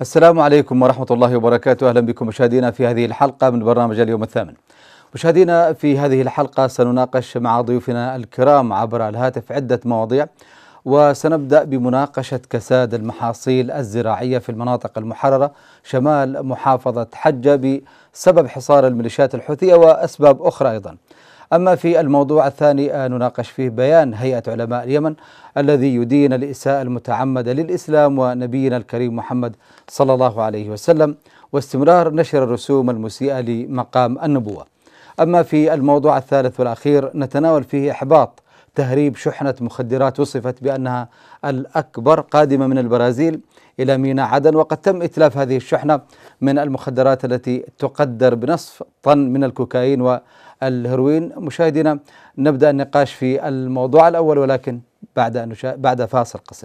السلام عليكم ورحمة الله وبركاته. أهلا بكم مشاهدينا في هذه الحلقة من برنامج اليوم الثامن. مشاهدينا، في هذه الحلقة سنناقش مع ضيوفنا الكرام عبر الهاتف عدة مواضيع، وسنبدأ بمناقشة كساد المحاصيل الزراعية في المناطق المحررة شمال محافظة حجة بسبب حصار الميليشيات الحوثية وأسباب أخرى أيضا. أما في الموضوع الثاني نناقش فيه بيان هيئة علماء اليمن الذي يدين الإساءة المتعمدة للإسلام ونبينا الكريم محمد صلى الله عليه وسلم، واستمرار نشر الرسوم المسيئة لمقام النبوة. أما في الموضوع الثالث والأخير نتناول فيه إحباط تهريب شحنة مخدرات وصفت بأنها الأكبر قادمة من البرازيل إلى ميناء عدن، وقد تم إتلاف هذه الشحنة من المخدرات التي تقدر بنصف طن من الكوكايين والهيروين. مشاهدينا، نبدأ النقاش في الموضوع الأول ولكن بعد فاصل قصير.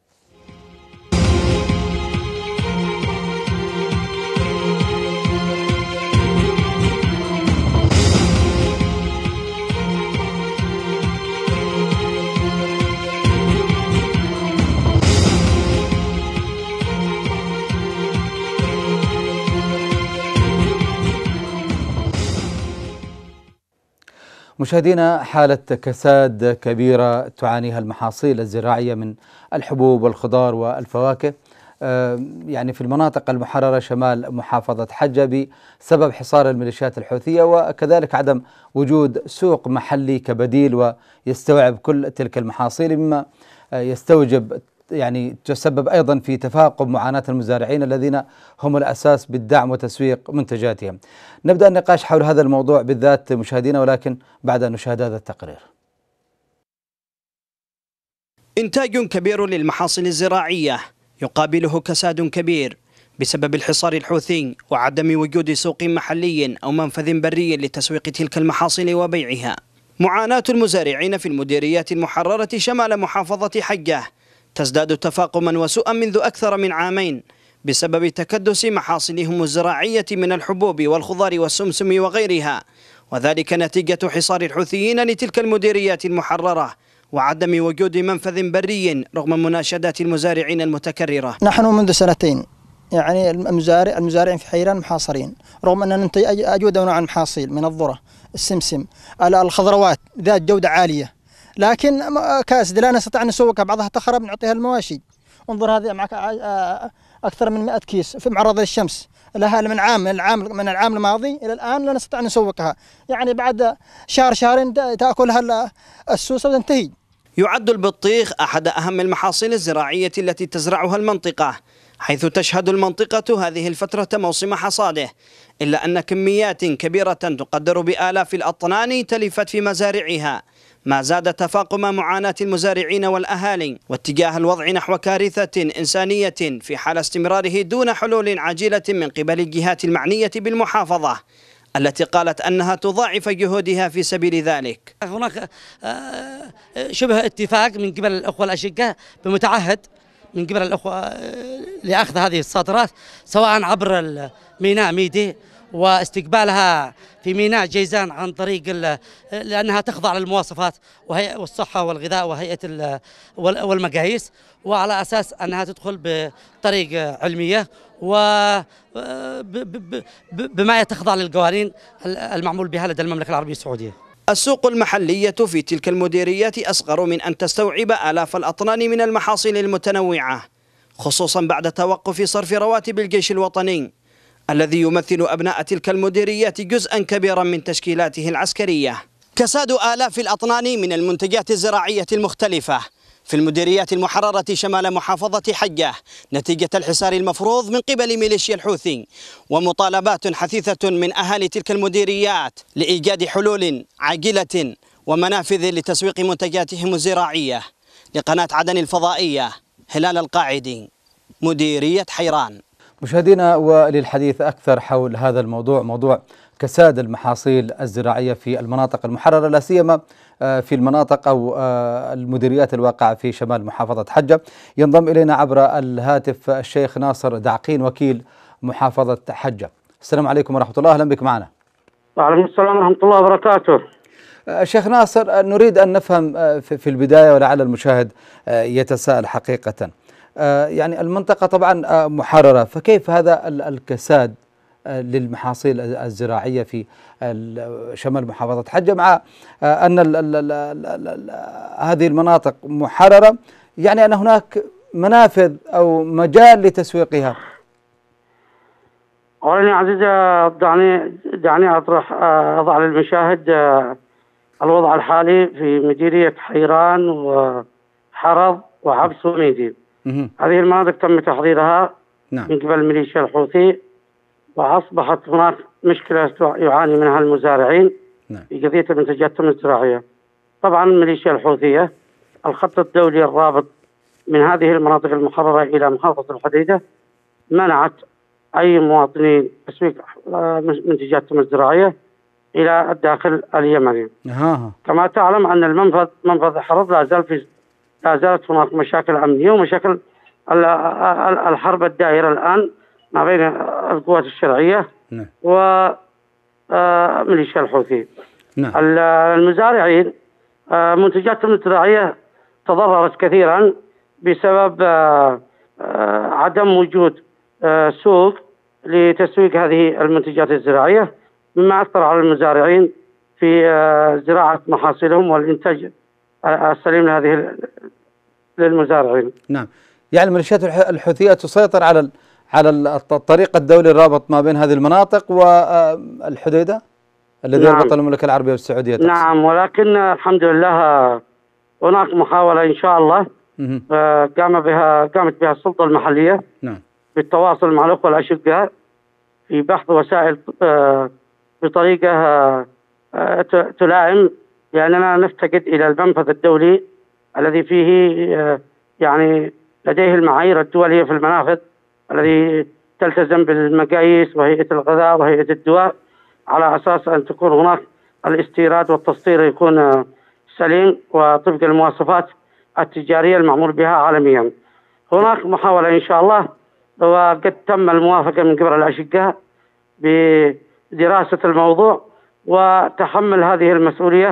مشاهدينا، حالة كساد كبيرة تعانيها المحاصيل الزراعية من الحبوب والخضار والفواكه يعني في المناطق المحررة شمال محافظة حجة بسبب حصار الميليشيات الحوثية، وكذلك عدم وجود سوق محلي كبديل ويستوعب كل تلك المحاصيل، مما يستوجب تسبب أيضا في تفاقم معاناة المزارعين الذين هم الأساس بالدعم وتسويق منتجاتهم. نبدأ النقاش حول هذا الموضوع بالذات مشاهدينا، ولكن بعد أن نشاهد هذا التقرير. إنتاج كبير للمحاصيل الزراعية يقابله كساد كبير بسبب الحصار الحوثي وعدم وجود سوق محلي أو منفذ بري لتسويق تلك المحاصيل وبيعها. معاناة المزارعين في المديريات المحررة شمال محافظة حجة تزداد تفاقما وسوءا منذ أكثر من عامين بسبب تكدس محاصيلهم الزراعية من الحبوب والخضار والسمسم وغيرها، وذلك نتيجة حصار الحوثيين لتلك المديريات المحررة وعدم وجود منفذ بري رغم مناشدات المزارعين المتكررة. نحن منذ سنتين المزارعين في حيران محاصرين، رغم أننا ننتج أجود نوع المحاصيل من الذرة، السمسم، الخضروات ذات جودة عالية، لكن كاسد لا نستطيع أن نسوقها، بعضها تخرب نعطيها المواشي. انظر هذه معك أكثر من 100 كيس في معرض الشمس لها من العام الماضي إلى الآن لا نستطيع أن نسوقها، يعني بعد شهرين تأكلها السوسة وتنتهي. يعد البطيخ أحد أهم المحاصيل الزراعية التي تزرعها المنطقة، حيث تشهد المنطقة هذه الفترة موسم حصاده، إلا أن كميات كبيرة تقدر بآلاف الأطنان تلفت في مزارعها، ما زاد تفاقم معاناة المزارعين والأهالي واتجاه الوضع نحو كارثة إنسانية في حال استمراره دون حلول عاجلة من قبل الجهات المعنية بالمحافظة التي قالت أنها تضاعف جهودها في سبيل ذلك. هناك شبه اتفاق من قبل الأخوة الأشقاء بمتعهد من قبل الأخوة لأخذ هذه الصادرات سواء عبر ميناء ميدي واستقبالها في ميناء جيزان عن طريق لأنها تخضع للمواصفات وهيئة الصحة والغذاء وهيئة والمقاييس، وعلى أساس أنها تدخل بطريق علمية وبما تخضع للقوانين المعمول بها لدى المملكة العربية السعودية. السوق المحلية في تلك المديريات أصغر من أن تستوعب آلاف الأطنان من المحاصيل المتنوعة، خصوصا بعد توقف صرف رواتب الجيش الوطني الذي يمثل أبناء تلك المديريات جزءا كبيرا من تشكيلاته العسكرية. كساد آلاف الأطنان من المنتجات الزراعية المختلفة في المديريات المحررة شمال محافظة حجة نتيجة الحصار المفروض من قبل ميليشيا الحوثي، ومطالبات حثيثة من أهالي تلك المديريات لإيجاد حلول عاجلة ومنافذ لتسويق منتجاتهم الزراعية. لقناة عدن الفضائية، هلال القاعدي، مديرية حيران. مشاهدينا، وللحديث أكثر حول هذا الموضوع، موضوع كساد المحاصيل الزراعية في المناطق المحررة، لا سيما في المناطق أو المديريات الواقعة في شمال محافظة حجة، ينضم إلينا عبر الهاتف الشيخ ناصر دعقين وكيل محافظة حجة. السلام عليكم ورحمة الله، أهلا بك معنا. وعليكم السلام ورحمة الله وبركاته. شيخ ناصر، نريد أن نفهم في البداية ولعل المشاهد يتساءل حقيقة، يعني المنطقة طبعا محررة، فكيف هذا الكساد للمحاصيل الزراعية في شمال محافظة حجة، مع أن هذه المناطق محررة، يعني أن هناك منافذ أو مجال لتسويقها؟ أولا يا عزيزي، دعني أضع للمشاهد الوضع الحالي في مديرية حيران وحرض وعبس وميدي. هذه المناطق تم تحريرها من قبل ميليشيا الحوثي، وأصبحت هناك مشكلة يعاني منها المزارعين في قضية المنتجات الزراعية. طبعا الميليشيا الحوثية الخط الدولي الرابط من هذه المناطق المحررة إلى محافظة الحديدة منعت أي مواطنين تسويق منتجاتهم الزراعية إلى الداخل اليمني. كما تعلم أن منفذ حرض لا زالت هناك مشاكل أمنية ومشاكل الحرب الدائرة الآن ما بين القوات الشرعية وميليشيا الحوثي. المزارعين منتجاتهم الزراعية تضررت كثيرا بسبب عدم وجود سوق لتسويق هذه المنتجات الزراعية، مما أثر على المزارعين في زراعة محاصيلهم والإنتاج السليم لهذه للمزارعين. نعم، يعني الميليشيات الحوثية تسيطر على الطريق الدولي الرابط ما بين هذه المناطق والحديدة الذي يربط المملكة العربية والسعودية. نعم، ولكن الحمد لله هناك محاولة إن شاء الله قامت بها السلطة المحلية بالتواصل مع الأخوة الأشقاء في بحث وسائل بطريقة تلائم، لأننا نفتقد إلى المنفذ الدولي الذي فيه يعني لديه المعايير الدولية في المنافذ، الذي تلتزم بالمقاييس وهيئة الغذاء وهيئة الدواء، على أساس أن تكون هناك الاستيراد والتصدير يكون سليم وطبق المواصفات التجارية المعمول بها عالميا. هناك محاولة إن شاء الله، وقد تم الموافقة من قبل الأشقاء بدراسة الموضوع وتحمل هذه المسؤولية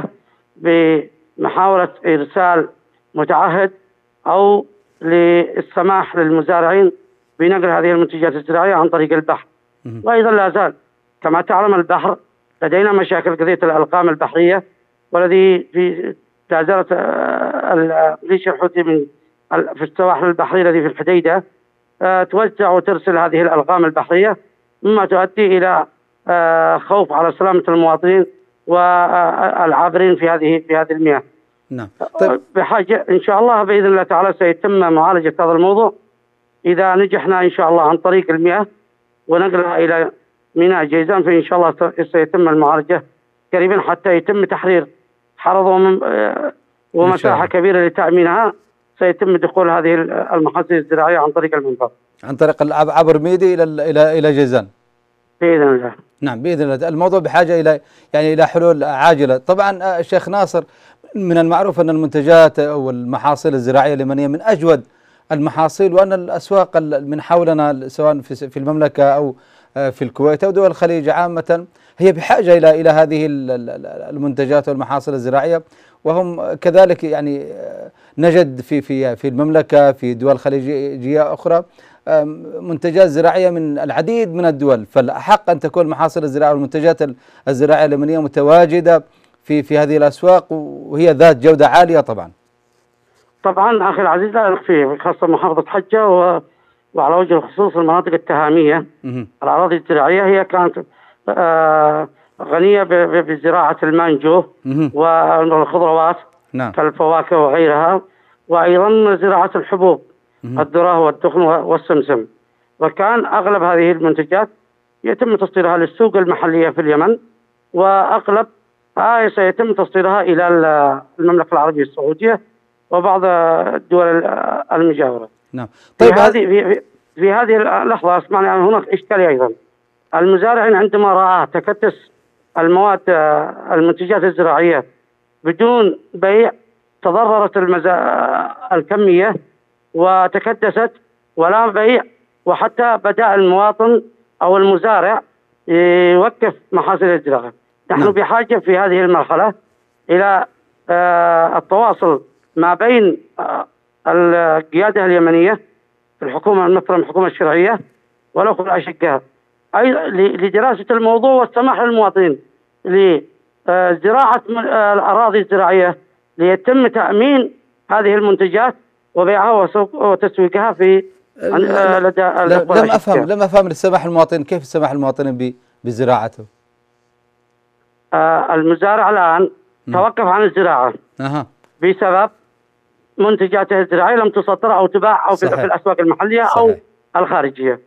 بمحاولة إرسال متعهد أو للسماح للمزارعين بنقل هذه المنتجات الزراعية عن طريق البحر. وأيضا لا زال كما تعلم البحر لدينا مشاكل قضية الألقام البحرية، والذي لا زالت الميليشيا الحوثي في السواحل البحرية الذي في الحديدة توزع وترسل هذه الألقام البحرية، مما تؤدي إلى خوف على سلامة المواطنين والعابرين في هذه المياه. نعم. طيب، بحاجة إن شاء الله بإذن الله تعالى سيتم معالجة هذا الموضوع إذا نجحنا إن شاء الله عن طريق المياه ونقلها إلى ميناء جيزان، فإن شاء الله سيتم المعالجة قريبا حتى يتم تحرير حرض ومساحة كبيرة لتأمينها. سيتم دخول هذه المحاصيل الزراعية عن طريق المنفذ، عن طريق عبر ميدي إلى جيزان بإذن الله. نعم بإذن الله. الموضوع بحاجة إلى حلول عاجلة. طبعا الشيخ ناصر، من المعروف أن المنتجات أو المحاصيل الزراعية اليمنية من أجود المحاصيل، وأن الأسواق من حولنا سواء في المملكة أو في الكويت أو دول الخليج عامة هي بحاجة إلى هذه المنتجات والمحاصيل الزراعية، وهم كذلك يعني نجد في المملكة في دول خليجية أخرى منتجات زراعية من العديد من الدول، فالأحق أن تكون المحاصيل الزراعية والمنتجات الزراعية اليمنية متواجدة في هذه الأسواق، وهي ذات جودة عالية. طبعا أخي العزيز لا نخفي، خاصة محافظة حجة وعلى وجه الخصوص المناطق التهامية الأراضي الزراعية هي كانت غنية بزراعة المانجو والخضروات كالفواكه وغيرها، وأيضا زراعة الحبوب الذرة والتخن والسمسم، وكان أغلب هذه المنتجات يتم تصديرها للسوق المحلية في اليمن، وأغلب سيتم تصديرها إلى المملكة العربية السعودية وبعض الدول المجاورة. نعم. طيب، في هذه اللحظة أسمعني هناك إشكالية أيضا. المزارعين عندما رأى تكدس المنتجات الزراعية بدون بيع تضررت الكمية وتكدست ولا بيع، وحتى بدأ المواطن أو المزارع يوقف محاصيل الزراعة. نحن بحاجة في هذه المرحلة إلى التواصل ما بين القيادة اليمنية في الحكومة المصرية الحكومة الشرعية والأخوة الأشقاء أيضا لدراسة الموضوع والسماح للمواطنين لزراعة الأراضي الزراعية ليتم تأمين هذه المنتجات وبيعها وتسويقها في لدى الأخوة الأشقاء. لم أفهم السماح المواطن، كيف السماح المواطن بزراعته؟ المزارع الآن توقف عن الزراعة بسبب منتجاته الزراعية لم تسطر أو تباع أو في الأسواق المحلية أو الخارجية.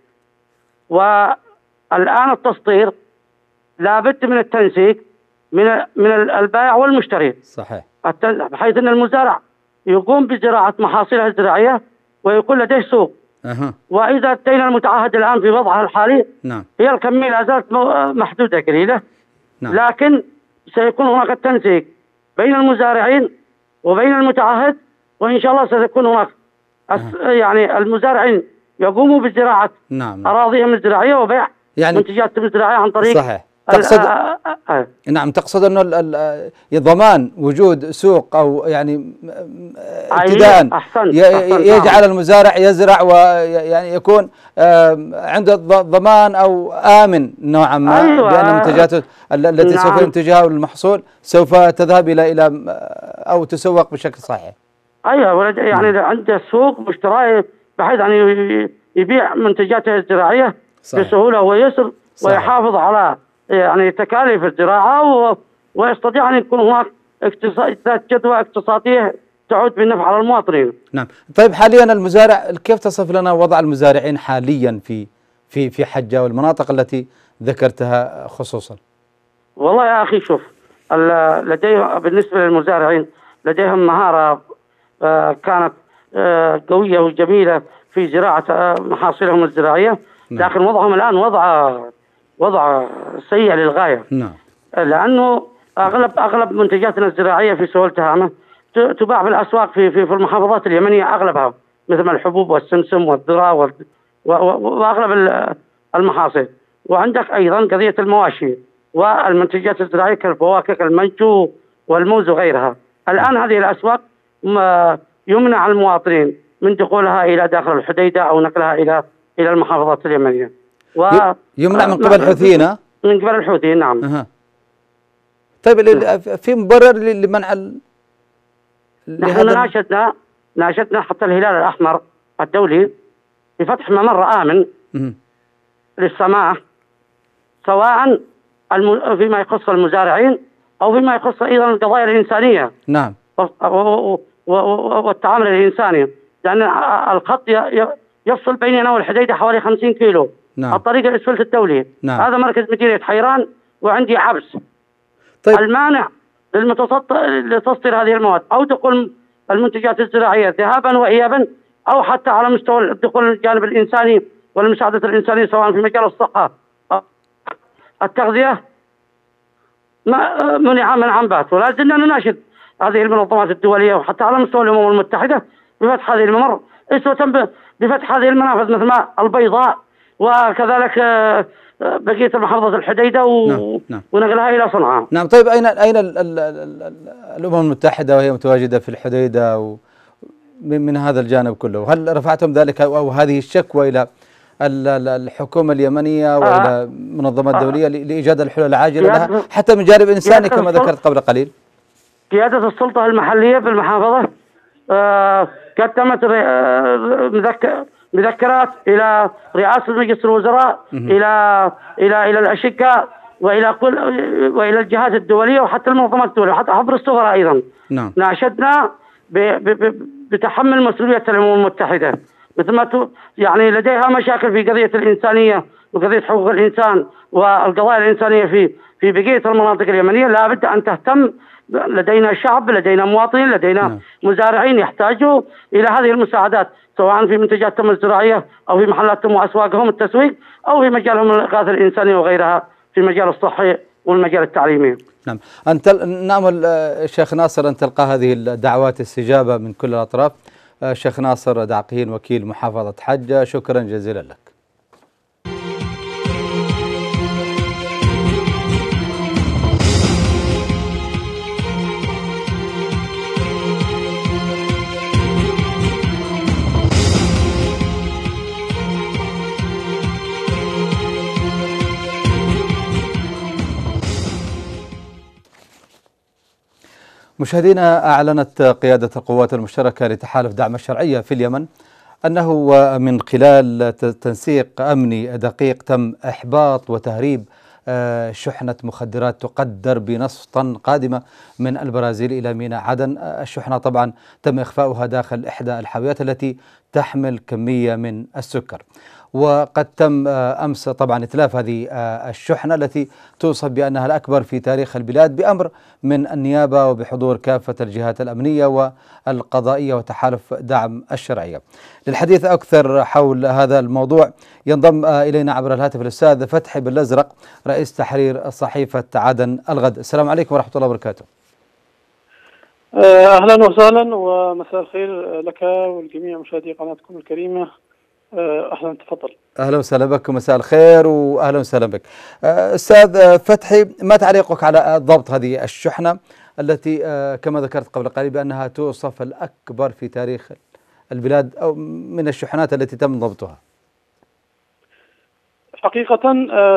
والآن التسطير لابد من التنسيق من البائع والمشتري. صحيح. بحيث أن المزارع يقوم بزراعة محاصيله الزراعية ويكون لديه سوق. وإذا أتينا المتعهد الآن في وضعها الحالي هي الكمية لا زالت محدودة قليلة. لكن سيكون هناك التنسيق بين المزارعين وبين المتعهد، وإن شاء الله سيكون هناك يعني المزارعين يقوموا بزراعة أراضيهم الزراعية وبيع منتجاتهم الزراعية عن طريق. صحيح. تقصد نعم، تقصد أنه ضمان وجود سوق أو يعني ابتداء يجعل المزارع يزرع ويعني يكون عنده ضمان أو آمن نوعا ما بأن منتجاته التي سوف ينتجها والمحصول سوف تذهب إلى أو تسوق بشكل صحيح. أيوة، يعني عنده سوق مشتري بحيث أن يبيع منتجاته الزراعية بسهولة ويسر ويحافظ على يعني تكاليف الزراعة ويستطيع أن يكون هناك جدوى اقتصادية تعود بالنفع على المواطنين. نعم. طيب حاليا المزارع، كيف تصف لنا وضع المزارعين حاليا في حجة والمناطق التي ذكرتها خصوصا؟ والله يا أخي شوف، لديهم بالنسبة للمزارعين لديهم مهارة كانت قوية وجميلة في زراعة محاصيلهم الزراعية. لكن وضعهم الآن وضع سيء للغاية. لأنه أغلب منتجاتنا الزراعية في سهول تهامة تباع في الأسواق في المحافظات اليمنية أغلبها، مثل الحبوب والسمسم والذرة وأغلب المحاصيل. وعندك أيضا قضية المواشي والمنتجات الزراعية كالفواكه كالمنجو والموز وغيرها. الآن هذه الأسواق يمنع المواطنين من دخولها إلى داخل الحديدة أو نقلها إلى المحافظات اليمنية. يمنع من قبل الحوثيين؟ من قبل الحوثيين نعم. طيب في مبرر لمنع نحن ناشدنا حتى الهلال الأحمر الدولي بفتح ممر آمن للسماح، سواء فيما يخص المزارعين أو فيما يخص أيضا القضايا الإنسانية. نعم. والتعامل الإنساني، لأن الخط يفصل بيننا والحديدة حوالي 50 كيلو. الطريق الإسفلت الدولي. هذا مركز مديرية حيران وعندي عبس. طيب. المانع لتسطير هذه المواد أو دخول المنتجات الزراعية ذهابا وإيابا أو حتى على مستوى الدخول الجانب الإنساني والمساعدة الإنسانية سواء في مجال الصحة التغذية منع منعا بات. ولا زلنا نناشد هذه المنظمات الدولية وحتى على مستوى الأمم المتحدة بفتح هذه الممر، اسوة بفتح هذه المنافذ مثل ما البيضاء وكذلك بقية محافظة الحديدة ونقلها إلى صنعاء. نعم. طيب أين الأمم المتحدة وهي متواجدة في الحديدة من هذا الجانب كله؟ هل رفعتم ذلك أو هذه الشكوى إلى الحكومة اليمنية وإلى المنظمات الدولية لإيجاد الحلول العاجلة لها حتى من جانب إنساني كما ذكرت قبل قليل؟ قيادة السلطة المحلية في المحافظة قدمت مذكرات إلى رئاسة مجلس الوزراء إلى الأشقاء وإلى الجهات الدولية وحتى المنظمات الدولية وحتى عبر السفراء أيضا. ناشدنا بتحمل مسؤولية الأمم المتحدة، مثل ما يعني لديها مشاكل في قضية الإنسانية وقضية حقوق الإنسان والقضايا الإنسانية في بقية المناطق اليمنية. لا بد أن تهتم. لدينا شعب، لدينا مواطنين، لدينا مزارعين يحتاجوا إلى هذه المساعدات سواء في منتجاتهم الزراعية أو في محلاتهم وأسواقهم التسويق أو في مجالهم الإغاثة الإنسانية وغيرها في المجال الصحي والمجال التعليمي. نعم. نأمل الشيخ ناصر أن تلقى هذه الدعوات استجابة من كل الأطراف. الشيخ ناصر دعقين وكيل محافظة حجة، شكرا جزيلا لك. مشاهدينا، أعلنت قيادة القوات المشتركة لتحالف دعم الشرعية في اليمن أنه من خلال تنسيق أمني دقيق تم إحباط وتهريب شحنة مخدرات تقدر بنصف طن قادمة من البرازيل إلى ميناء عدن. الشحنة طبعا تم إخفاؤها داخل إحدى الحاويات التي تحمل كمية من السكر، وقد تم أمس طبعا إتلاف هذه الشحنة التي توصف بأنها الأكبر في تاريخ البلاد بأمر من النيابة وبحضور كافة الجهات الأمنية والقضائية وتحالف دعم الشرعية. للحديث أكثر حول هذا الموضوع ينضم إلينا عبر الهاتف الأستاذ فتحي بالأزرق، رئيس تحرير صحيفة عدن الغد. السلام عليكم ورحمة الله وبركاته. أهلا وسهلا ومساء الخير لك والجميع مشاهدي قناتكم الكريمة. أهلا، تفضل. أهلا وسهلا بك، مساء الخير وأهلا وسهلا بك. أستاذ فتحي، ما تعليقك على ضبط هذه الشحنة التي كما ذكرت قبل قليل بأنها توصف الأكبر في تاريخ البلاد أو من الشحنات التي تم ضبطها؟ حقيقة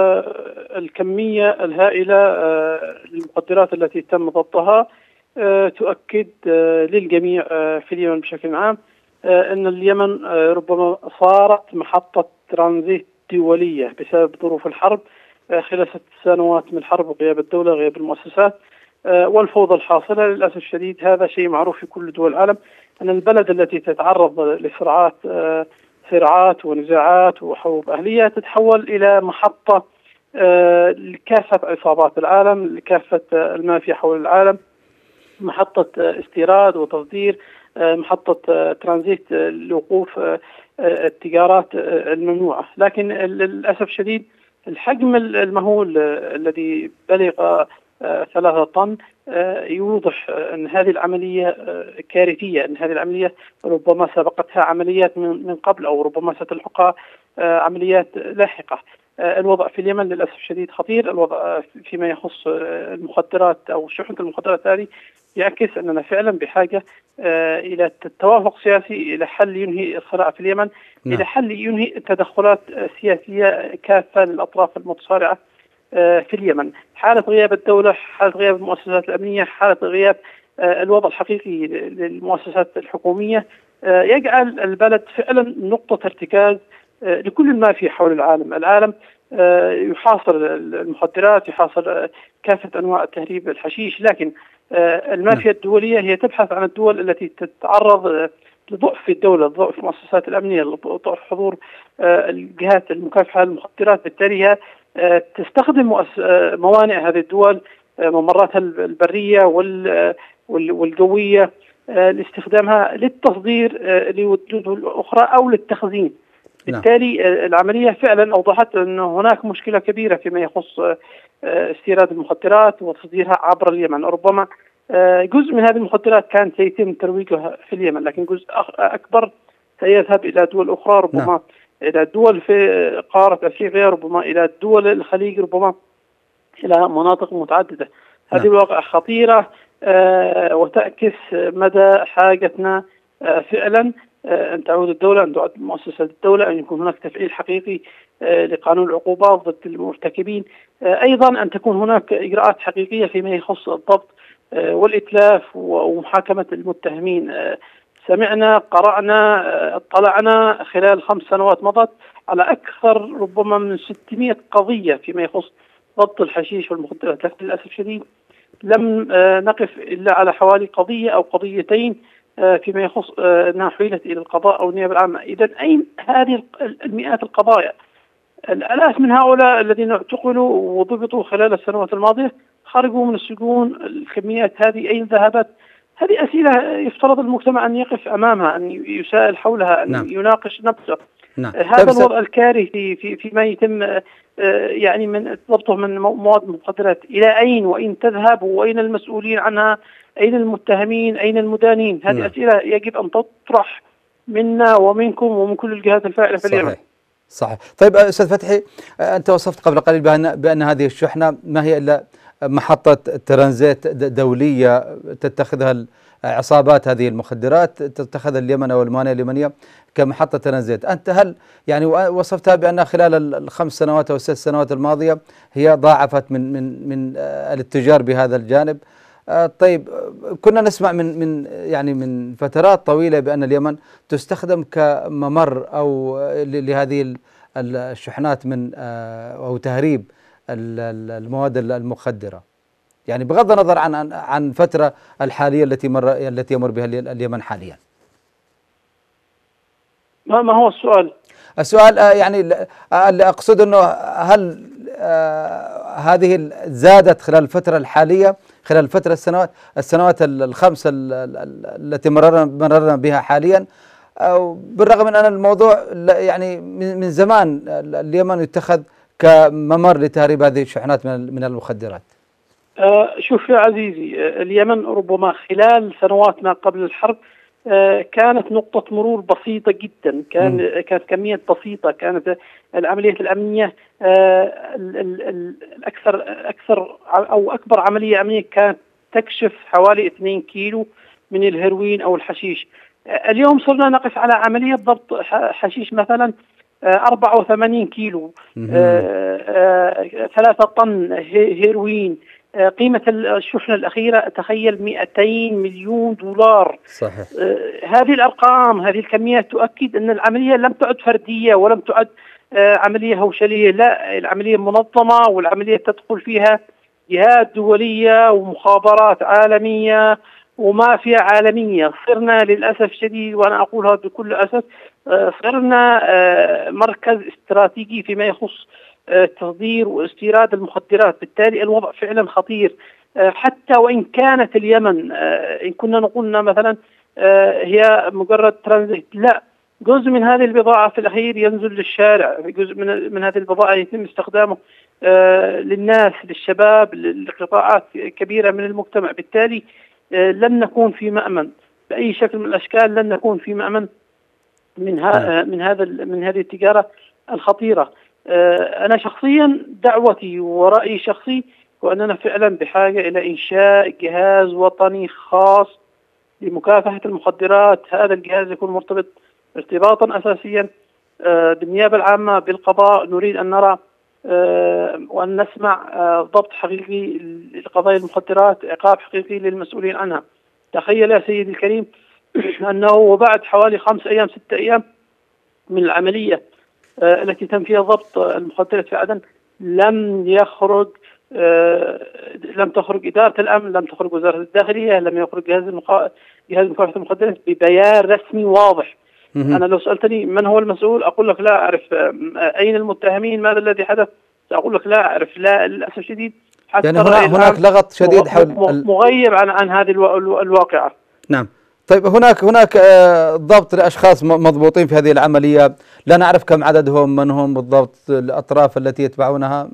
الكمية الهائلة للمخدرات التي تم ضبطها تؤكد للجميع في اليمن بشكل عام أن اليمن ربما صارت محطة ترانزيت دولية بسبب ظروف الحرب خلال 6 سنوات من الحرب وغياب الدولة، غياب المؤسسات والفوضى الحاصلة. للأسف الشديد هذا شيء معروف في كل دول العالم، أن البلد التي تتعرض لصراعات ونزاعات وحروب أهلية تتحول إلى محطة لكافة عصابات العالم، لكافة المافيا حول العالم، محطة استيراد وتصدير، محطة ترانزيت لوقوف التجارات الممنوعة. لكن للأسف الشديد الحجم المهول الذي بلغ 3 طن يوضح أن هذه العملية كارثية، أن هذه العملية ربما سبقتها عمليات من قبل أو ربما ستلحقها عمليات لاحقة. الوضع في اليمن للأسف الشديد خطير. الوضع فيما يخص المخدرات أو شحنة المخدرات هذه يعكس أننا فعلا بحاجة إلى توافق سياسي، إلى حل ينهي الصراع في اليمن، إلى حل ينهي التدخلات السياسية كافة للأطراف المتصارعة في اليمن. حالة غياب الدولة، حالة غياب المؤسسات الأمنية، حالة غياب الوضع الحقيقي للمؤسسات الحكومية يجعل البلد فعلا نقطة ارتكاز لكل ما في حول العالم. العالم يحاصر المخدرات، يحاصر كافة أنواع تهريب الحشيش، لكن المافيا الدولية هي تبحث عن الدول التي تتعرض لضعف في الدولة، ضعف المؤسسات الأمنية، ضعف حضور الجهات المكافحة للمخدرات. بالتالي هي تستخدم موانئ هذه الدول، ممراتها البرية والجوية، لاستخدامها للتصدير للدول الأخرى أو للتخزين. بالتالي العملية فعلا أوضحت أن هناك مشكلة كبيرة فيما يخص استيراد المخدرات وتصديرها عبر اليمن. ربما جزء من هذه المخدرات كان سيتم ترويجها في اليمن، لكن جزء أكبر سيذهب إلى دول أخرى، ربما إلى دول في قارة أفريقيا، ربما إلى دول الخليج، ربما إلى مناطق متعددة. هذه الواقعة خطيرة وتعكس مدى حاجتنا فعلا أن تعود الدولة، أن تعود مؤسسة الدولة، أن يكون هناك تفعيل حقيقي لقانون العقوبات ضد المرتكبين، أيضا أن تكون هناك إجراءات حقيقية فيما يخص الضبط والإتلاف ومحاكمة المتهمين. سمعنا، قرأنا، اطلعنا خلال 5 سنوات مضت على أكثر ربما من 600 قضية فيما يخص ضبط الحشيش والمخدرات، لكن للأسف الشديد لم نقف إلا على حوالي قضية أو قضيتين فيما يخص أنها حيلت إلى القضاء أو النيابة العامة. إذن أين هذه المئات القضايا؟ الآلاف من هؤلاء الذين اعتقلوا وضبطوا خلال السنوات الماضية خرجوا من السجون، الكميات هذه أين ذهبت؟ هذه أسئلة يفترض المجتمع أن يقف أمامها، أن يسائل حولها، أن يناقش نفسه. هذا الوضع الكارثي فيما يتم يعني من ضبطه من مواد المخدرات، إلى أين وأين تذهب وأين المسؤولين عنها؟ أين المتهمين؟ أين المدانين؟ هذه أسئلة يجب أن تطرح منا ومنكم ومن كل الجهات الفاعلة في اليمن. صحيح. طيب أستاذ فتحي، أنت وصفت قبل قليل بأن هذه الشحنة ما هي إلا محطة ترانزيت دولية تتخذها عصابات هذه المخدرات، تتخذها اليمن أو الموانئ اليمنية كمحطة ترانزيت. أنت هل يعني وصفتها بأن خلال ال5 سنوات أو 6 سنوات الماضية هي ضاعفت من الاتجار بهذا الجانب؟ طيب، كنا نسمع من فترات طويلة بأن اليمن تستخدم كممر أو لهذه الشحنات من أو تهريب المواد المخدرة، يعني بغض النظر عن الفترة الحالية التي يمر بها اليمن حاليا. ما هو السؤال؟ السؤال يعني اللي أقصد أنه هل هذه زادت خلال الفترة الحالية، خلال السنوات الخمسة التي مررنا بها حاليا، بالرغم من أن الموضوع يعني من زمان اليمن يتخذ كممر لتهريب هذه الشحنات من المخدرات؟ شوف يا عزيزي، اليمن ربما خلال سنوات ما قبل الحرب كانت نقطة مرور بسيطة جدا، كانت كمية بسيطة، كانت العملية الأمنية أكثر أو أكبر عملية أمنية كانت تكشف حوالي 2 كيلو من الهيروين أو الحشيش. اليوم صرنا نقف على عملية ضبط حشيش مثلا 84 كيلو، 3 طن هيروين. قيمة الشحنة الأخيرة تخيل 200 مليون دولار. صحيح. هذه الأرقام، هذه الكميات تؤكد أن العملية لم تعد فردية ولم تعد عملية هوشلية، لا، العملية منظمة، والعملية تدخل فيها جهات دولية ومخابرات عالمية ومافيا عالمية. صرنا للأسف الشديد، وأنا أقولها بكل أسف، صرنا مركز استراتيجي فيما يخص تصدير واستيراد المخدرات. بالتالي الوضع فعلا خطير. حتى وإن كانت اليمن إن كنا نقولنا مثلا هي مجرد ترانزيت، لا، جزء من هذه البضاعة في الأخير ينزل للشارع، جزء من هذه البضاعة يتم استخدامه للناس، للشباب، لقطاعات كبيرة من المجتمع. بالتالي لن نكون في مأمن بأي شكل من الأشكال، لن نكون في مأمن من هذه التجارة الخطيرة. أنا شخصيا دعوتي ورأيي الشخصي هو أننا فعلا بحاجة إلى إنشاء جهاز وطني خاص لمكافحة المخدرات. هذا الجهاز يكون مرتبط ارتباطا أساسيا بالنيابة العامة، بالقضاء. نريد أن نرى وأن نسمع ضبط حقيقي لقضايا المخدرات، عقاب حقيقي للمسؤولين عنها. تخيل يا سيدي الكريم أنه بعد حوالي 5 أيام 6 أيام من العملية التي تم فيها ضبط المخدرات في عدن، لم تخرج إدارة الأمن، لم تخرج وزارة الداخلية، لم يخرج جهاز مكافحة المخدرات ببيان رسمي واضح. أنا لو سألتني من هو المسؤول أقول لك لا أعرف. أين المتهمين؟ ماذا الذي حدث؟ سأقول لك لا أعرف. لا، للأسف الشديد حتى يعني هناك لغط شديد حول مغيب عن هذه الواقعة. نعم. طيب، هناك ضبط لأشخاص مضبوطين في هذه العملية، لا نعرف كم عددهم، من هم بالضبط، الأطراف التي يتبعونها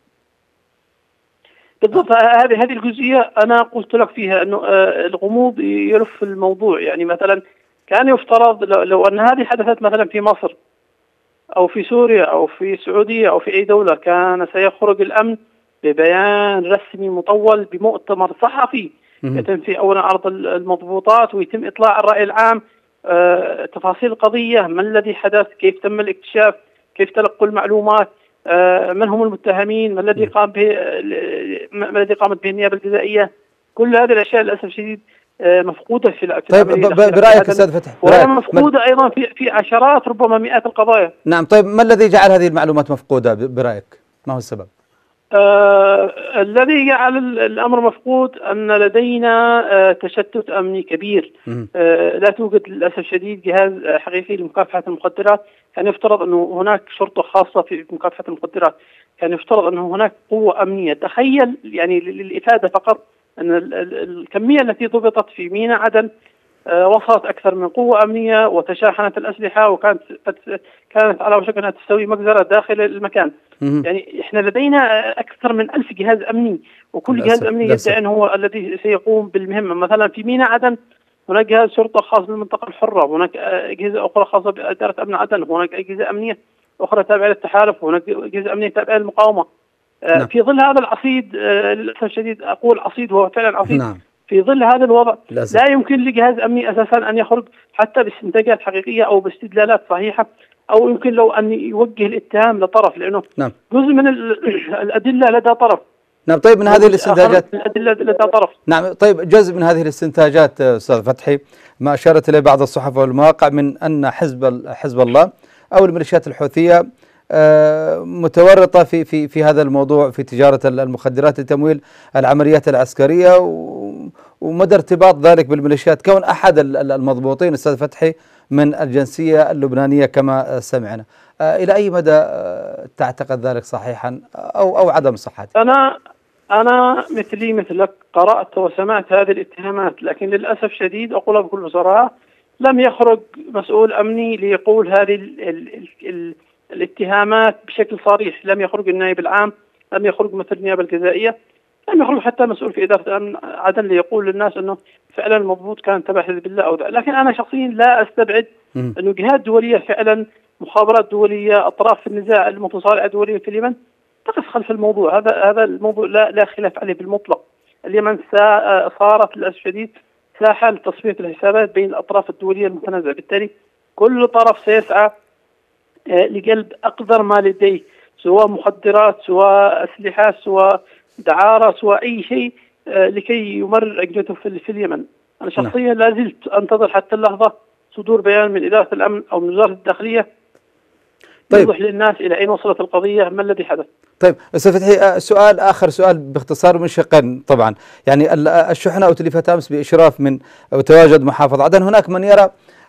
بالضبط. هذه الجزئية أنا قلت لك فيها أنه الغموض يلف الموضوع. يعني مثلا كان يفترض لو أن هذه حدثت مثلا في مصر أو في سوريا أو في السعودية أو في أي دولة، كان سيخرج الأمن ببيان رسمي مطول بمؤتمر صحفي يتم فيه أولا عرض المضبوطات، ويتم إطلاع الرأي العام تفاصيل القضية، ما الذي حدث، كيف تم الاكتشاف، كيف تلقوا المعلومات، من هم المتهمين، ما الذي قامت به النيابة الجزائية. كل هذه الأشياء للأسف الشديد مفقودة في طيب، برأيك أستاذ فتح، وهي مفقودة أيضا في عشرات ربما مئات القضايا. نعم. طيب، ما الذي جعل هذه المعلومات مفقودة برأيك؟ ما هو السبب؟ الذي جعل الأمر مفقود أن لدينا تشتت أمني كبير. لا توجد للأسف الشديد جهاز حقيقي لمكافحة المخدرات. كان يفترض أنه هناك شرطة خاصة في مكافحة المخدرات، كان يفترض أنه هناك قوة أمنية. تخيل، يعني للإفادة فقط، أن الكمية التي ضبطت في ميناء عدن وصلت أكثر من قوة أمنية، وتشاحنت الأسلحة، وكانت على وشك أنها تستوي مجزرة داخل المكان. يعني إحنا لدينا أكثر من 1000 جهاز أمني، وكل جهاز أمني يدعي أنه هو الذي سيقوم بالمهمة. مثلا في ميناء عدن هناك جهاز شرطة خاص بالمنطقة الحرة، هناك أجهزة أخرى خاصة بإدارة أمن عدن، هناك أجهزة أمنية أخرى تابعة للتحالف، وهناك أجهزة أمنية تابعة للمقاومة. في ظل هذا العصيد، للأسف الشديد أقول عصيد، هو فعلا عصيد. في ظل هذا الوضع لا يمكن لجهاز أمني أساسا أن يخرج حتى باستنتاجات حقيقية أو باستدلالات صحيحة، أو يمكن لو أن يوجه الاتهام لطرف، لأنه جزء من الأدلة لدى طرف. نعم. طيب من هذه الاستنتاجات الأدلة ذات طرف. نعم. طيب جزء من هذه الاستنتاجات أستاذ فتحي ما أشارت إليه بعض الصحف والمواقع من أن حزب الله أو الميليشيات الحوثية متورطة في هذا الموضوع، في تجارة المخدرات لتمويل العمليات العسكرية، ومدى ارتباط ذلك بالميليشيات كون أحد المضبوطين أستاذ فتحي من الجنسية اللبنانية كما سمعنا. إلى أي مدى تعتقد ذلك صحيحا أو عدم صحته؟ أنا مثلك قرأت وسمعت هذه الاتهامات، لكن للأسف شديد أقولها بكل بصراحة لم يخرج مسؤول أمني ليقول هذه الاتهامات بشكل صريح. لم يخرج النائب العام، لم يخرج مثل النيابة الجزائية، لم يخرج حتى مسؤول في إدارة الأمن عدن ليقول للناس أنه فعلا المضبوط كان تبع حزب الله أو ده. لكن أنا شخصيا لا أستبعد أنه جهات دولية فعلا، مخابرات دولية، أطراف في النزاع المتصارع دولية في اليمن تقف خلف الموضوع. هذا الموضوع لا خلاف عليه بالمطلق. اليمن صارت للأسف الشديد ساحة لتصفية الحسابات بين الأطراف الدولية المتنازعة، بالتالي كل طرف سيسعى لقلب أقدر ما لديه، سواء مخدرات، سواء أسلحة، سواء دعارة، سواء أي شيء لكي يمرر عقدته في اليمن. أنا شخصيا لا زلت أنتظر حتى اللحظة صدور بيان من إدارة الأمن أو من وزارة الداخلية يوضح للناس إلى أين وصلت القضية، ما الذي حدث. طيب أستاذ فتحي، آخر سؤال باختصار من شقين طبعا. يعني الشحنة أتلفت أمس بإشراف من وتواجد محافظ عدن. هناك من يرى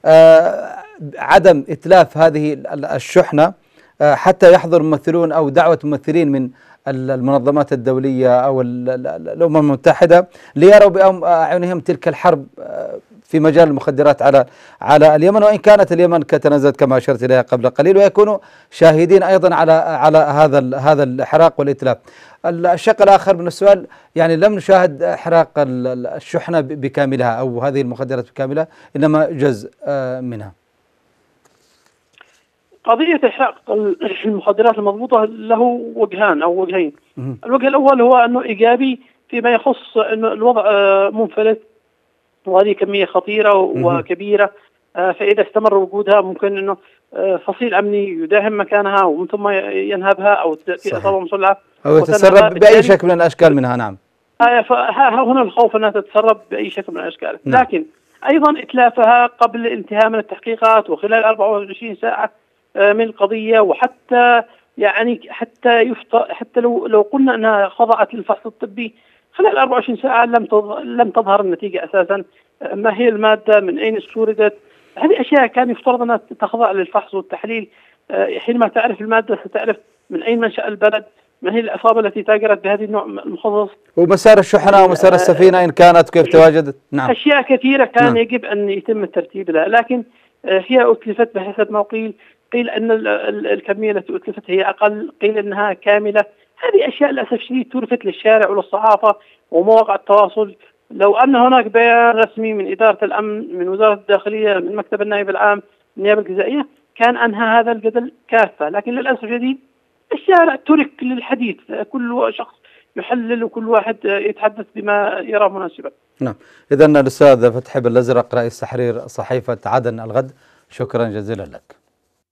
عدم إتلاف هذه الشحنة حتى يحضر ممثلون أو دعوة ممثلين من المنظمات الدولية أو الأمم المتحدة ليروا بأعينهم تلك الحرب في مجال المخدرات على اليمن، وإن كانت اليمن تنازلت كما أشرت إليها قبل قليل، ويكونوا شاهدين أيضا على هذا الإحراق والإتلاف. الشق الآخر من السؤال، يعني لم نشاهد إحراق الشحنة بكاملها أو هذه المخدرات بكاملها، إنما جزء منها. قضية إحراق المخدرات المضبوطة له وجهان أو وجهين. الوجه الأول هو أنه إيجابي فيما يخص أنه الوضع منفلت وهذه كمية خطيرة وكبيرة، فإذا استمر وجودها ممكن أنه فصيل أمني يداهم مكانها ومن ثم ينهبها أو في إصابة مسلحة أو يتسرب بأي شكل من الأشكال منها. نعم، هنا الخوف أنها تتسرب بأي شكل من الأشكال. لكن أيضا إتلافها قبل الانتهاء من التحقيقات وخلال 24 ساعة من القضية، وحتى يعني حتى لو قلنا أنها خضعت للفحص الطبي خلال 24 ساعة لم تظهر النتيجة أساسا. ما هي المادة، من أين استوردت، هذه أشياء كان يفترض أنها تخضع للفحص والتحليل. حينما تعرف المادة ستعرف من أين منشأ البلد، ما هي العصابة التي تاجرت بهذه النوع من المخصص، ومسار الشحنة ومسار السفينة إن كانت كيف تواجدت. نعم، أشياء كثيرة كان يجب أن يتم الترتيب لها، لكن هي أتلفت بحسب ما قيل أن الكمية التي أتلفت هي أقل، قيل أنها كاملة. هذه أشياء للأسف الشديد تلفت للشارع وللصحافة ومواقع التواصل. لو أن هناك بيان رسمي من إدارة الأمن، من وزارة الداخلية، من مكتب النائب العام، من النيابة الجزائية، كان أنهى هذا الجدل كافة. لكن للأسف الشديد الشارع ترك للحديث، كل شخص يحلل وكل واحد يتحدث بما يرى مناسبا. نعم، إذن الأستاذ فتحي بالأزرق رئيس تحرير صحيفة عدن الغد، شكرا جزيلا لك.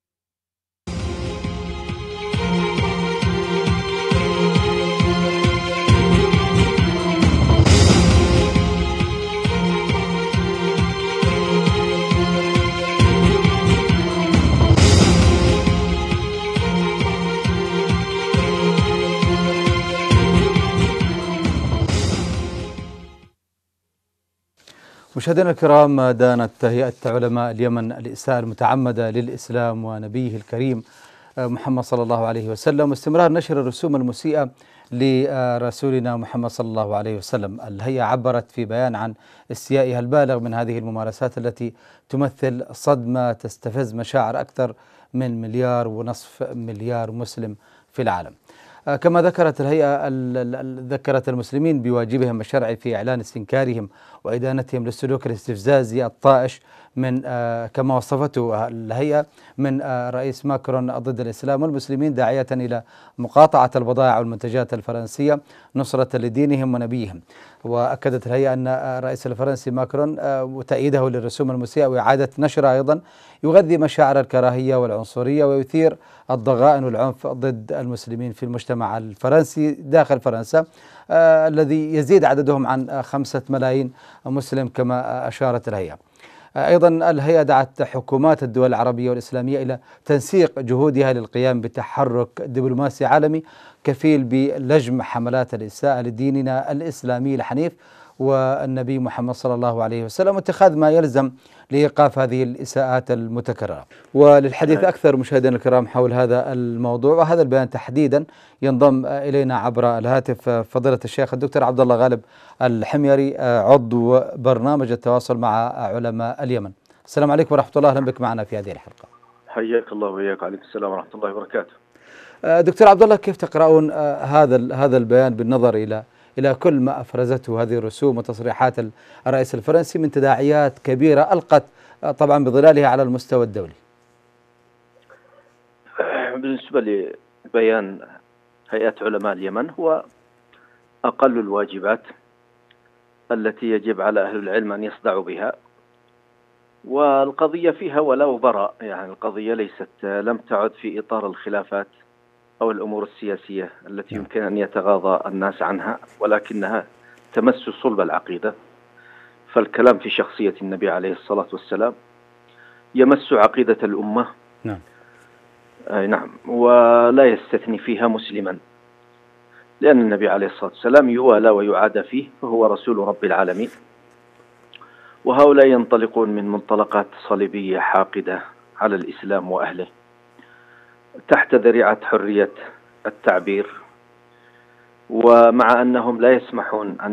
مشاهدينا الكرام، دانت هيئة علماء اليمن الإساءة المتعمدة للإسلام ونبيه الكريم محمد صلى الله عليه وسلم، واستمرار نشر الرسوم المسيئة لرسولنا محمد صلى الله عليه وسلم. الهيئة عبرت في بيان عن استيائها البالغ من هذه الممارسات التي تمثل صدمة تستفز مشاعر أكثر من 1.5 مليار مسلم في العالم. كما ذكرت الهيئة ذكرت المسلمين بواجبهم الشرعي في إعلان استنكارهم وإدانتهم للسلوك الاستفزازي الطائش من كما وصفته الهيئة من رئيس ماكرون ضد الإسلام والمسلمين، داعية إلى مقاطعة البضائع والمنتجات الفرنسية نصرة لدينهم ونبيهم. وأكدت الهيئة أن الرئيس الفرنسي ماكرون وتأييده للرسوم المسيئة وإعادة نشرها أيضا يغذي مشاعر الكراهية والعنصرية ويثير الضغائن والعنف ضد المسلمين في المجتمع. المجتمع الفرنسي داخل فرنسا الذي يزيد عددهم عن 5 ملايين مسلم كما أشارت الهيئة. أيضا الهيئة دعت حكومات الدول العربية والإسلامية إلى تنسيق جهودها للقيام بتحرك دبلوماسي عالمي كفيل بلجم حملات الإساءة لديننا الإسلامي الحنيف والنبي محمد صلى الله عليه وسلم، واتخاذ ما يلزم لإيقاف هذه الإساءات المتكررة. وللحديث أكثر مشاهدينا الكرام حول هذا الموضوع وهذا البيان تحديدا ينضم إلينا عبر الهاتف فضيلة الشيخ الدكتور عبد الله غالب الحميري، عضو برنامج التواصل مع علماء اليمن. السلام عليكم ورحمة الله، أهلا بك معنا في هذه الحلقة. حياك الله وإياك. وعليكم السلام ورحمة الله وبركاته. دكتور عبد الله، كيف تقرؤون هذا البيان بالنظر إلى كل ما أفرزته هذه الرسوم وتصريحات الرئيس الفرنسي من تداعيات كبيرة ألقت طبعا بظلالها على المستوى الدولي؟ بالنسبة لبيان هيئة علماء اليمن هو أقل الواجبات التي يجب على أهل العلم أن يصدعوا بها، والقضية فيها ولا براء، يعني القضية لم تعد في إطار الخلافات أو الأمور السياسية التي يمكن أن يتغاضى الناس عنها، ولكنها تمس صلب العقيدة. فالكلام في شخصية النبي عليه الصلاة والسلام يمس عقيدة الأمة. نعم. نعم، ولا يستثني فيها مسلما، لأن النبي عليه الصلاة والسلام يوالى ويعادى فيه، فهو رسول رب العالمين. وهؤلاء ينطلقون من منطلقات صليبية حاقدة على الإسلام وأهله تحت ذريعة حرية التعبير، ومع أنهم لا يسمحون أن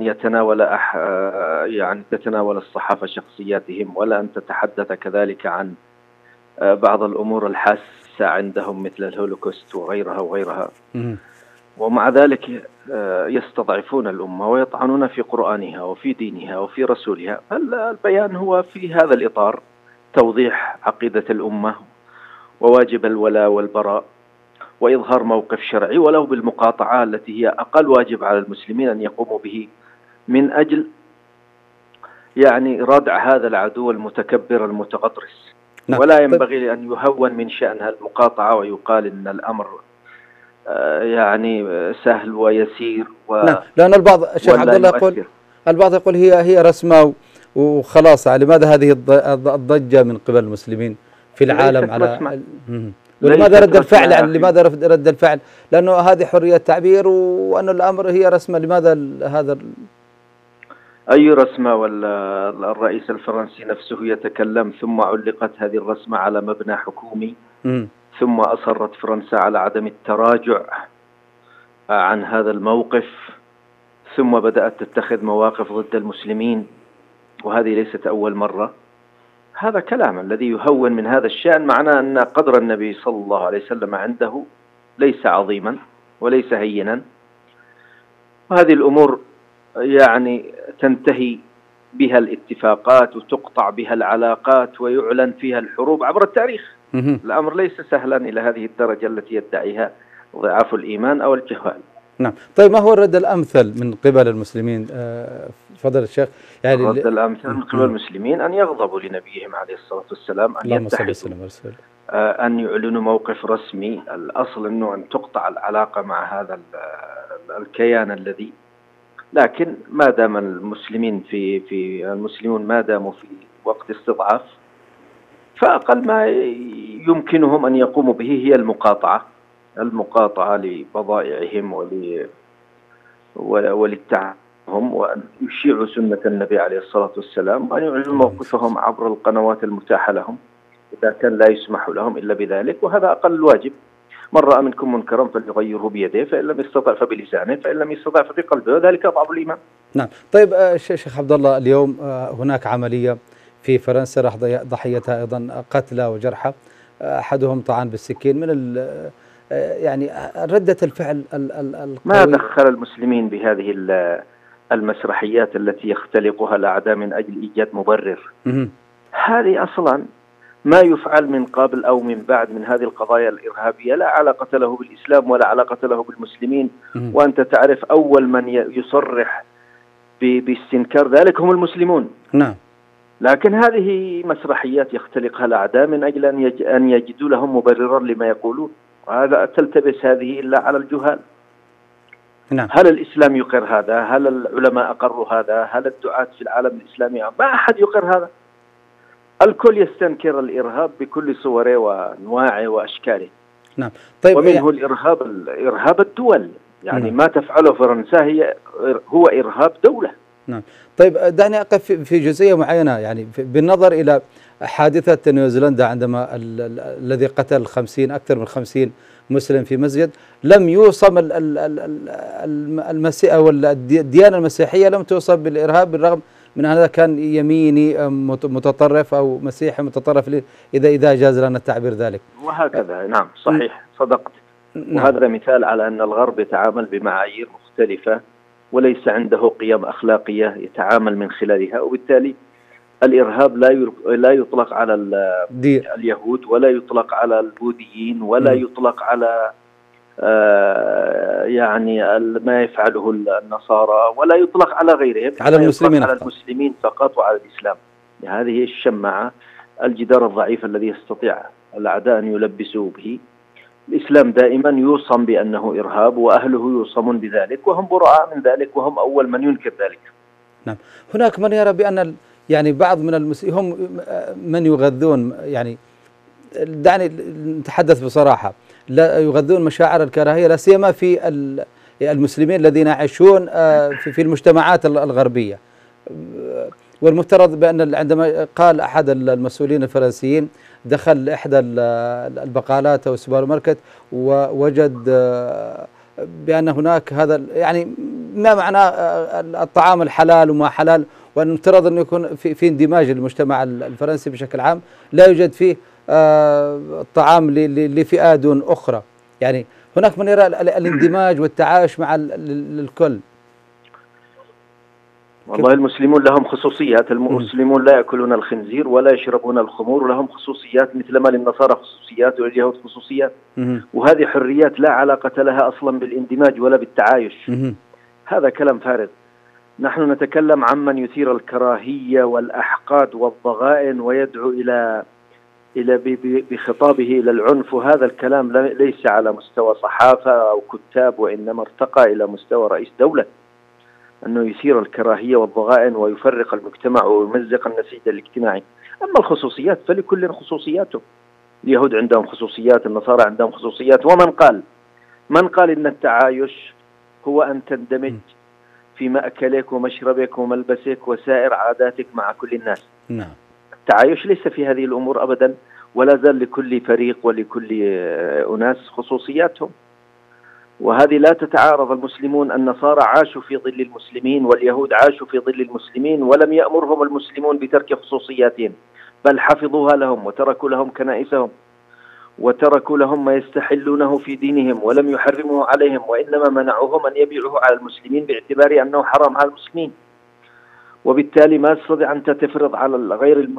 تتناول الصحافة شخصياتهم، ولا أن تتحدث كذلك عن بعض الأمور الحاسة عندهم مثل الهولوكوست وغيرها. ومع ذلك يستضعفون الأمة ويطعنون في قرآنها وفي دينها وفي رسولها. البيان هو في هذا الإطار توضيح عقيدة الأمة وواجب الولاء والبراء وإظهار موقف شرعي ولو بالمقاطعة التي هي أقل واجب على المسلمين أن يقوموا به من أجل ردع هذا العدو المتكبر المتغطرس. نعم. ولا ينبغي أن يهون من شأنها المقاطعة ويقال إن الأمر سهل ويسير نعم. لأن البعض شيخ عبد الله يقول هي رسمة وخلاص. لماذا هذه الضجة من قبل المسلمين في العالم على ولماذا رد الفعل؟ لماذا رد الفعل؟ لأنه هذه حرية تعبير وأن الأمر هي رسمة. لماذا هذا أي رسمة؟ ولا الرئيس الفرنسي نفسه يتكلم ثم علقت هذه الرسمة على مبنى حكومي، ثم أصرت فرنسا على عدم التراجع عن هذا الموقف، ثم بدأت تتخذ مواقف ضد المسلمين، وهذه ليست أول مرة. هذا كلام الذي يهون من هذا الشأن معناه أن قدر النبي صلى الله عليه وسلم عنده ليس عظيما وليس هينا. وهذه الأمور تنتهي بها الاتفاقات وتقطع بها العلاقات ويعلن فيها الحروب عبر التاريخ. الأمر ليس سهلا إلى هذه الدرجة التي يدعيها ضعاف الإيمان أو الجهال. نعم. طيب، ما هو الرد الأمثل من قبل المسلمين فضل الشيخ؟ الرد الأمثل من قبل المسلمين أن يغضبوا لنبيهم عليه الصلاة والسلام، أن يتحدوا، أن يعلنوا موقف رسمي. الأصل أنه أن تقطع العلاقة مع هذا الكيان الذي، لكن ما دام المسلمون ما داموا في وقت استضعاف، فأقل ما يمكنهم أن يقوموا به هي المقاطعة لبضائعهم وللتعهم، وأن يشيعوا سنة النبي عليه الصلاة والسلام، وأن يعلنوا موقفهم عبر القنوات المتاحة لهم إذا كان لا يسمح لهم إلا بذلك، وهذا أقل الواجب. من رأى منكم منكرا فليغيره بيده، فإن لم يستطع فبلسانه، فإن لم يستطع فبقلبه، وذلك أضعف الإيمان. نعم. طيب شيخ عبد الله، اليوم هناك عملية في فرنسا راح ضحيتها أيضا قتلى وجرحى، أحدهم طعن بالسكين. من ردة الفعل القوية. ما دخل المسلمين بهذه المسرحيات التي يختلقها الأعداء من أجل إيجاد مبرر. هذه أصلا ما يفعل من قبل أو من بعد من هذه القضايا الإرهابية لا علاقة له بالإسلام ولا علاقة له بالمسلمين. وأنت تعرف أول من يصرح باستنكار ذلك هم المسلمون. نعم. لكن هذه مسرحيات يختلقها الأعداء من أجل أن يجدوا لهم مبررا لما يقولون، وهذا تلتبس هذه إلا على الجهال. نعم. هل الإسلام يقر هذا؟ هل العلماء أقروا هذا؟ هل الدعاة في العالم الإسلامي؟ ما أحد يقر هذا. الكل يستنكر الإرهاب بكل صوره وأنواعه وأشكاله. نعم. طيب، ومنه إرهاب الدول، يعني ما تفعله فرنسا هو إرهاب دولة. نعم. طيب دعني أقف في جزئية معينة، يعني بالنظر إلى حادثة نيوزيلندا عندما الذي قتل أكثر من 50 مسلم في مسجد، لم يوصم المسيح أو الديانة المسيحية لم توصف بالإرهاب، بالرغم من أن هذا كان يميني متطرف أو مسيحي متطرف، إذا جاز لنا التعبير ذلك. وهكذا. نعم، صحيح، صدقت. نعم. وهذا مثال على أن الغرب يتعامل بمعايير مختلفة وليس عنده قيم أخلاقية يتعامل من خلالها، وبالتالي الإرهاب لا يطلق على اليهود، ولا يطلق على البوذيين، ولا يطلق على يعني ما يفعله النصارى، ولا يطلق على غيرهم، على المسلمين، على المسلمين فقط وعلى الإسلام. هذه الشماعة، الجدار الضعيف الذي يستطيع الأعداء أن يلبسوا به. الإسلام دائما يوصم بأنه إرهاب، وأهله يوصمون بذلك، وهم براء من ذلك، وهم أول من ينكر ذلك. نعم. هناك من يرى بأن يعني بعض من المسلمين هم من يغذون، يعني دعني نتحدث بصراحة، لا يغذون مشاعر الكراهية، لا سيما في المسلمين الذين يعيشون في المجتمعات الغربية. والمفترض بأن عندما قال أحد المسؤولين الفرنسيين دخل إحدى البقالات أو السوبر ماركت ووجد بأن هناك هذا، يعني ما معنى الطعام الحلال وما حلال، وأن المفترض أن يكون في اندماج المجتمع الفرنسي بشكل عام، لا يوجد فيه الطعام لفئة دون أخرى. يعني هناك من يرى الاندماج والتعايش مع الكل. والله المسلمون لهم خصوصيات، المسلمون لا يأكلون الخنزير ولا يشربون الخمور، ولهم خصوصيات مثلما للنصارى خصوصيات ولليهود خصوصيات، وهذه حريات لا علاقة لها أصلا بالاندماج ولا بالتعايش. هذا كلام فارغ. نحن نتكلم عمن يثير الكراهية والأحقاد والضغائن ويدعو إلى بخطابه إلى العنف، وهذا الكلام ليس على مستوى صحافة أو كتاب، وإنما ارتقى إلى مستوى رئيس دولة، أنه يثير الكراهية والضغائن ويفرق المجتمع ويمزق النسيج الاجتماعي. أما الخصوصيات فلكل خصوصياته، اليهود عندهم خصوصيات، النصارى عندهم خصوصيات. من قال إن التعايش هو أن تندمج في مأكلك ومشربك وملبسك وسائر عاداتك مع كل الناس. نعم. التعايش ليس في هذه الأمور أبدا، ولا زال لكل فريق ولكل أناس خصوصياتهم، وهذه لا تتعارض. المسلمون النصارى عاشوا في ظل المسلمين، واليهود عاشوا في ظل المسلمين، ولم يأمرهم المسلمون بترك خصوصياتهم، بل حفظوها لهم وتركوا لهم كنائسهم وتركوا لهم ما يستحلونه في دينهم، ولم يحرموا عليهم، وإنما منعوهم أن يبيعوه على المسلمين باعتبار أنه حرام على المسلمين. وبالتالي ما تستطيع أن تفرض على غير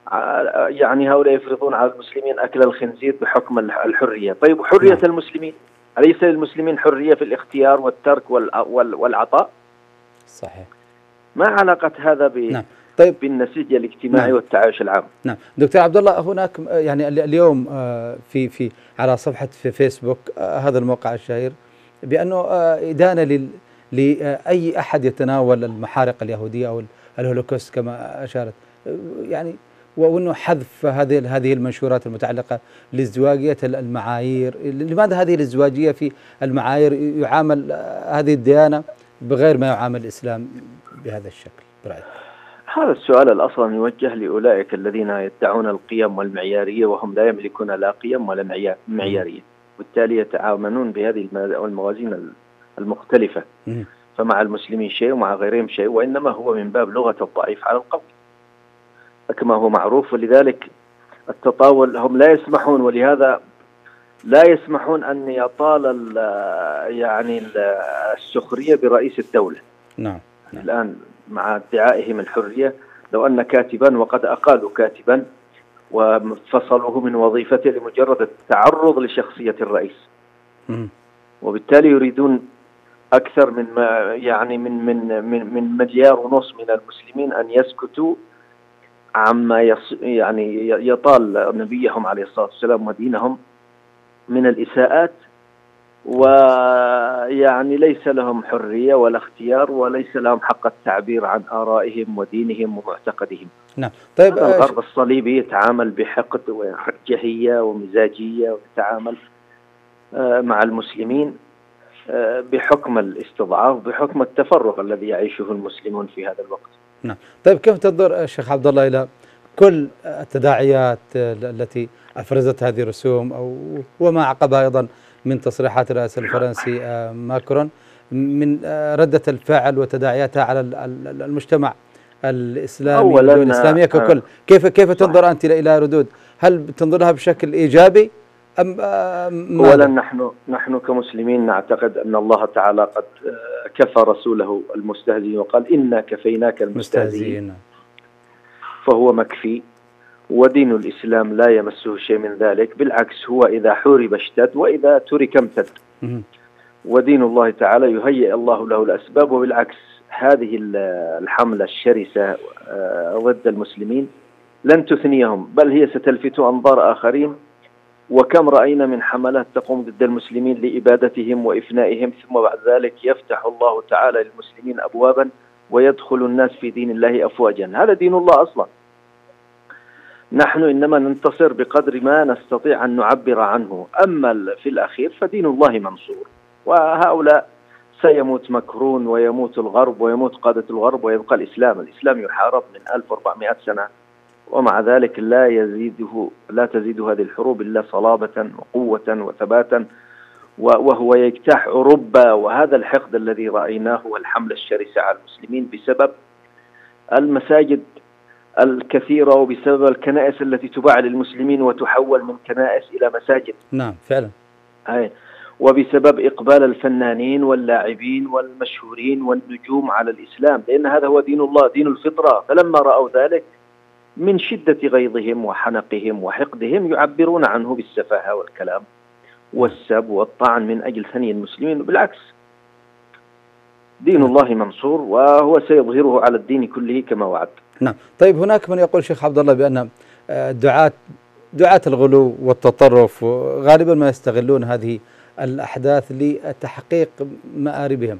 يعني هؤلاء يفرضون على المسلمين أكل الخنزير بحكم الحرية. طيب حرية المسلمين، أليس للمسلمين حرية في الاختيار والترك والعطاء؟ صحيح. ما علاقة هذا نعم. طيب بالنسيج الاجتماعي. نعم. والتعايش العام. نعم. دكتور عبد الله، هناك يعني اليوم في على صفحة في فيسبوك هذا الموقع الشهير بأنه إدانة لأي أحد يتناول المحارق اليهودية أو الهولوكوست كما أشارت، يعني وأنه حذف هذه المنشورات المتعلقة لازدواجية المعايير. لماذا هذه الازدواجية في المعايير؟ يعامل هذه الديانة بغير ما يعامل الإسلام بهذا الشكل برأيك؟ هذا السؤال الأصلا يوجه لأولئك الذين يدعون القيم والمعيارية وهم لا يملكون لا قيم ولا معيارية، بالتالي يتعاملون بهذه الموازين المختلفة، فمع المسلمين شيء ومع غيرهم شيء، وإنما هو من باب لغة الضعيف على القوي كما هو معروف. ولذلك التطاول هم لا يسمحون، ولهذا لا يسمحون أن يطال يعني السخرية برئيس الدولة. نعم. الآن مع ادعائهم الحرية، لو أن كاتبا، وقد أقالوا كاتبا وفصلوه من وظيفته لمجرد التعرض لشخصية الرئيس، وبالتالي يريدون أكثر من يعني من مليار ونصف من المسلمين أن يسكتوا عما يعني يطال نبيهم عليه الصلاة والسلام ودينهم من الإساءات ويعني ليس لهم حرية ولا اختيار، وليس لهم حق التعبير عن آرائهم ودينهم ومعتقدهم. نعم. طيب الغرب الصليبي يتعامل بحقد وحجهية ومزاجية، ويتعامل مع المسلمين بحكم الاستضعاف، بحكم التفرق الذي يعيشه المسلمون في هذا الوقت. نعم. طيب كيف تنظر شيخ عبد الله إلى كل التداعيات التي أفرزت هذه الرسوم وما عقبها أيضا من تصريحات الرئيس الفرنسي ماكرون من ردة الفعل وتداعياتها على المجتمع الإسلامي والدول الإسلامية ككل؟ كيف تنظر أنت إلى ردود؟ هل تنظر لها بشكل إيجابي أم أولا نحن كمسلمين نعتقد أن الله تعالى قد كفى رسوله المستهزئين وقال إنا كفيناك المستهزئين، فهو مكفي، ودين الإسلام لا يمسه شيء من ذلك، بالعكس هو إذا حورب اشتد وإذا ترك امتد، ودين الله تعالى يهيئ الله له الأسباب. وبالعكس هذه الحملة الشرسة ضد المسلمين لن تثنيهم، بل هي ستلفت أنظار آخرين. وكم رأينا من حملات تقوم ضد المسلمين لإبادتهم وإفنائهم، ثم بعد ذلك يفتح الله تعالى للمسلمين أبوابا ويدخل الناس في دين الله أفواجا. هذا دين الله أصلا. نحن إنما ننتصر بقدر ما نستطيع أن نعبر عنه، أما في الأخير فدين الله منصور، وهؤلاء سيموت مكرون ويموت الغرب ويموت قادة الغرب ويبقى الإسلام. الإسلام يحارب من 1400 سنة، ومع ذلك لا تزيد هذه الحروب إلا صلابة وقوة وثباتا، وهو يجتاح أوروبا. وهذا الحقد الذي رأيناه والحملة الشرسة على المسلمين بسبب المساجد الكثيرة وبسبب الكنائس التي تباع للمسلمين وتحول من كنائس إلى مساجد. نعم فعلا. وبسبب إقبال الفنانين واللاعبين والمشهورين والنجوم على الإسلام، لأن هذا هو دين الله، دين الفطرة. فلما رأوا ذلك من شدة غيظهم وحنقهم وحقدهم يعبرون عنه بالسفاهة والكلام والسب والطعن من أجل ثني المسلمين. بالعكس دين الله منصور، وهو سيظهره على الدين كله كما وعد. نعم. طيب هناك من يقول شيخ عبد الله بأن دعاة الغلو والتطرف غالبا ما يستغلون هذه الأحداث لتحقيق مآربهم.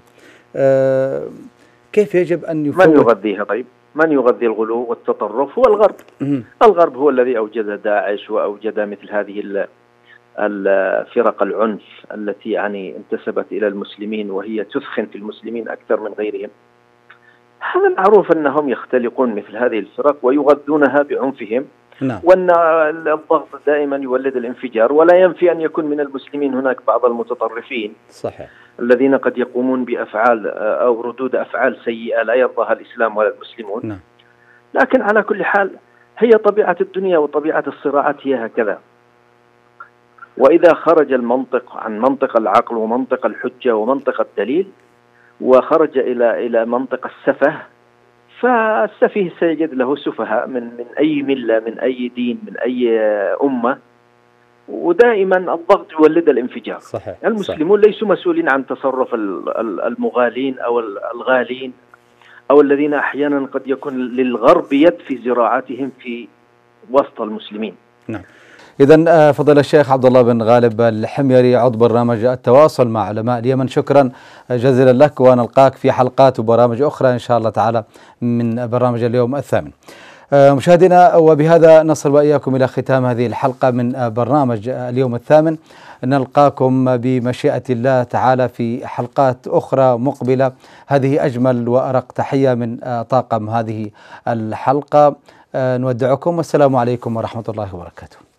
كيف يجب أن من يغذيها؟ طيب من يغذي الغلو والتطرف؟ هو الغرب. الغرب هو الذي أوجد داعش وأوجد مثل هذه الفرق العنف التي يعني انتسبت إلى المسلمين، وهي تثخن في المسلمين أكثر من غيرهم. هذا معروف أنهم يختلقون مثل هذه الفرق ويغذونها بعنفهم. نعم. وأن الضغط دائما يولد الانفجار، ولا ينفي أن يكون من المسلمين هناك بعض المتطرفين صحيح الذين قد يقومون بأفعال أو ردود أفعال سيئة لا يرضاها الإسلام ولا المسلمون. نعم. لكن على كل حال هي طبيعة الدنيا وطبيعة الصراعات هي هكذا. وإذا خرج المنطق عن منطق العقل ومنطق الحجة ومنطق الدليل وخرج إلى منطق السفه، فالسفيه سيجد له سفهاء من أي ملة، من أي دين، من أي أمة، ودائما الضغط يولد الانفجار. صحيح. المسلمون ليسوا مسؤولين عن تصرف المغالين أو الغالين أو الذين أحيانا قد يكون للغرب يد في زراعتهم في وسط المسلمين. نعم. إذن فضل الشيخ عبد الله بن غالب الحميري عضو برنامج التواصل مع علماء اليمن، شكرا جزيلا لك، ونلقاك في حلقات وبرامج أخرى إن شاء الله تعالى من برنامج اليوم الثامن. مشاهدينا، وبهذا نصل وإياكم إلى ختام هذه الحلقة من برنامج اليوم الثامن. نلقاكم بمشيئة الله تعالى في حلقات أخرى مقبلة. هذه أجمل وأرق تحية من طاقم هذه الحلقة. نودعكم والسلام عليكم ورحمة الله وبركاته.